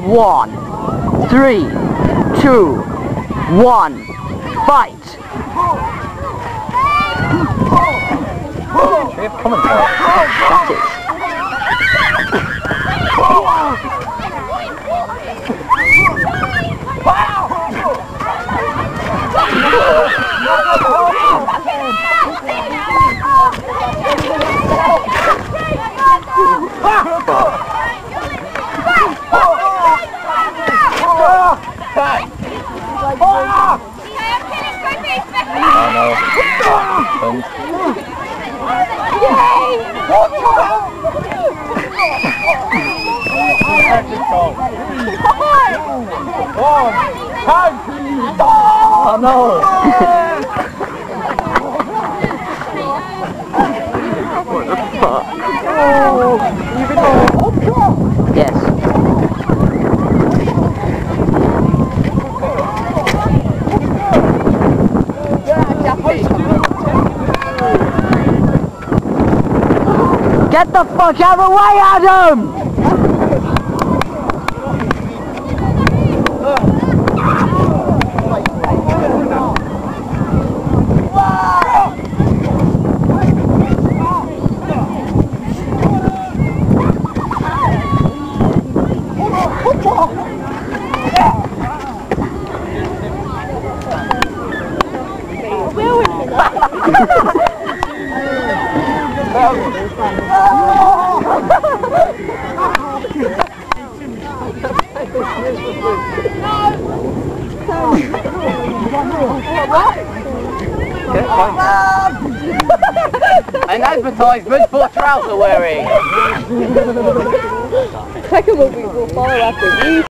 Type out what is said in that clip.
1. 3, 2, 1, fight! We have commentary. That is. Oh no! What the fuck? Yes. Get the fuck out of the way, Adam! An advertisement for trouser wearing. Tekken will follow after you.